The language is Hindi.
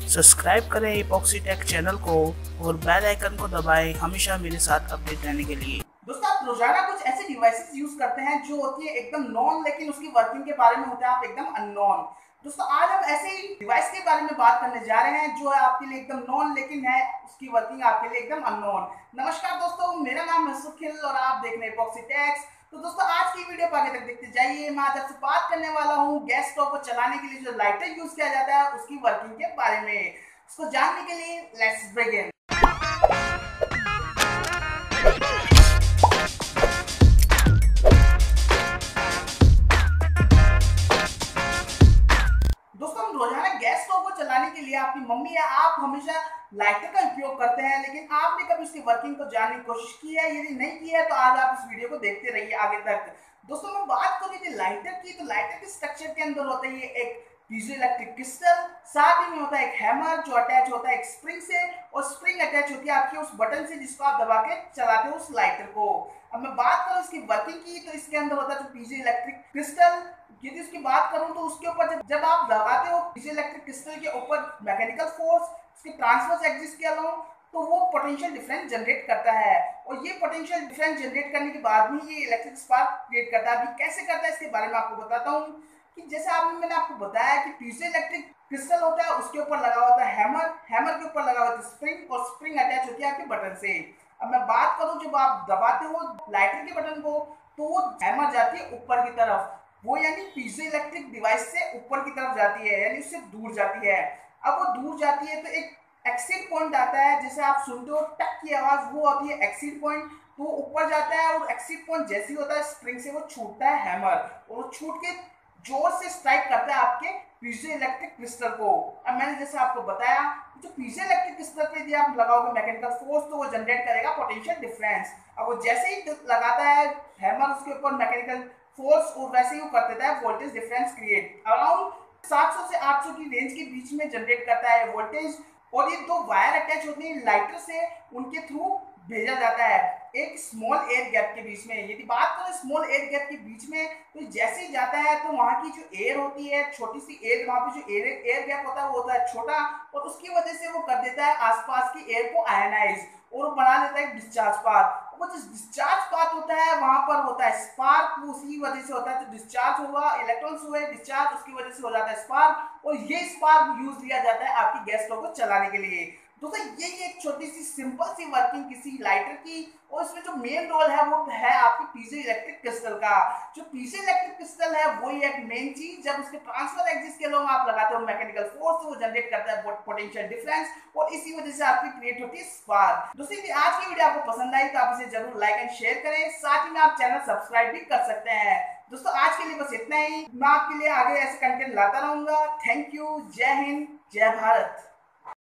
सब्सक्राइब करें इपॉक्सी टेक चैनल को और बेल आइकन को दबाएं हमेशा मेरे साथ अपडेट रहने के लिए। दोस्तों, आप रोजाना कुछ ऐसे डिवाइसेस यूज करते हैं जो होती है एकदम नॉन, लेकिन उसकी वर्किंग के बारे में होता है आप एकदम अननोन। दोस्तों, आज हम ऐसे ही डिवाइस के बारे में बात करने जा रहे हैं जो है आपके लिए एकदम नॉन, लेकिन है उसकी वर्किंग आपके लिए एकदम अननोन। नमस्कार दोस्तों, मेरा नाम है सुखिल और आप देख रहे हैं इपॉक्सी टेक्स। तो दोस्तों, आज की वीडियो को आगे तक देखते जाइए। मैं आज आपसे बात करने वाला हूँ गैस स्टोव को चलाने के लिए जो लाइटर यूज किया जाता है उसकी वर्किंग के बारे में। उसको जानने के लिए लेट्स बिगिन। दोस्तों, हम रोजाना गैस स्टोव को चलाने के लिए आपकी मम्मी या आप हमेशा लाइटर का उपयोग करते हैं, लेकिन आपने कभी उसकी वर्किंग को जानने की कोशिश की है? यदि नहीं की है तो आज आप इस वीडियो को देखते रहिए आगे तक। दोस्तों, मैं बात कर रही थी लाइटर की, तो लाइटर के स्ट्रक्चर के अंदर होता है ये एक पीजो इलेक्ट्रिक क्रिस्टल, साथ ही में होता है एक हैमर जो अटैच होता है एक स्प्रिंग से, और स्प्रिंग अटैच होती है आपके उस बटन से जिसको आप दबा के चलाते हो उस लाइटर को। अब मैं बात करूं इसकी वर्किंग की, तो इसके अंदर होता है जो पीजो इलेक्ट्रिक क्रिस्टल। यदि उसकी बात करूं तो उसके ऊपर जब आप लगाते हो पीजो इलेक्ट्रिक क्रिस्टल के ऊपर मैकेनिकल फोर्स, उसके ट्रांसवर्स एक्सिस के अलावा, तो वो पोटेंशियल डिफरेंस जनरेट करता है, और ये पोटेंशियल डिफरेंस जनरेट करने के बाद भी ये इलेक्ट्रिक स्पार्क क्रिएट करता है। अभी कैसे करता है इसके बारे में आपको बताता हूँ कि जैसे मैंने आपको बताया कि पीजो इलेक्ट्रिक क्रिस्टल होता है, उसके ऊपर लगा होता है हैमर, हैमर के ऊपर लगा होता है स्प्रिंग, और स्प्रिंग अटैच होती है आपके बटन से। अब मैं बात करूं, जब आप दबाते हो लाइटर के बटन को तो वो हैमर जाती है ऊपर की तरफ, वो यानी पीजो इलेक्ट्रिक डिवाइस से ऊपर की तरफ जाती है, यानी उससे दूर जाती है। अब वो दूर जाती है तो एक एक्सिट पॉइंट आता है, जैसे आप सुनते हो टक की आवाज, वो होती है एक्सिट पॉइंट। तो वो ऊपर जाता है और एक्सिट पॉइंट जैसे ही होता है स्प्रिंग से वो छूटता है हैमर, और वो छूट के जोर से स्ट्राइक करता है आपके पीजो इलेक्ट्रिक क्रिस्टल को। अब मैंने जैसे आपको बताया, जो पीजो इलेक्ट्रिक क्रिस्टल पे यदि आप लगाओगे मैकेनिकल फोर्स तो वो जनरेट करेगा पोटेंशियल डिफरेंस। अब वो जैसे ही लगाता है हैमर उसके ऊपर मैकेनिकल फोर्स, और वैसे ही वो कर देता है वोल्टेज डिफरेंस क्रिएट अराउंड 700 से 800 की रेंज के बीच में जनरेट करता है वोल्टेज। और ये दो वायर अटैच होते हैं लाइटर से, उनके थ्रू भेजा जाता है एक स्मॉल एयर गैप के बीच में। यदि बात करें स्मॉल एयर गैप के बीच में, तो जैसे ही जाता है तो वहां की जो एयर होती है, छोटी सी एयर, वहां पे जो एयर गैप होता है वो होता है छोटा, और उसकी वजह से वो कर देता है आसपास की एयर को आयनाइज, और बना देता है डिस्चार्ज पाथ। वो जो डिस्चार्ज पाथ होता है वहां पर होता है स्पार्क, वो उसी वजह से होता है। जो डिस्चार्ज हुआ, इलेक्ट्रॉन्स हुए डिस्चार्ज, उसकी वजह से हो जाता है स्पार्क, और ये स्पार्क यूज लिया जाता है आपकी गैस स्टोव को चलाने के लिए। दोस्तों, ये एक छोटी सी सिंपल सी वर्किंग किसी लाइटर की, और इसमें जो मेन रोल है वो है आपके पीजो इलेक्ट्रिक क्रिस्टल का। जो पीजो इलेक्ट्रिक क्रिस्टल है वही एक मेन चीज, जब उसके ट्रांसफर एक्सिस के लोग आप लगाते हो मैकेनिकल फोर्स, तो वो जनरेट करता है पोटेंशियल डिफरेंस, और इसी वजह से आपकी क्रिएट होती है स्पार्क। दोस्तों, यदि आज की वीडियो आपको पसंद आई तो आप इसे जरूर लाइक एंड शेयर करें, साथ ही में आप चैनल सब्सक्राइब भी कर सकते हैं। दोस्तों, आज के लिए बस इतना ही। मैं आपके लिए आगे ऐसे कंटेंट लाता रहूंगा। थैंक यू, जय हिंद, जय भारत।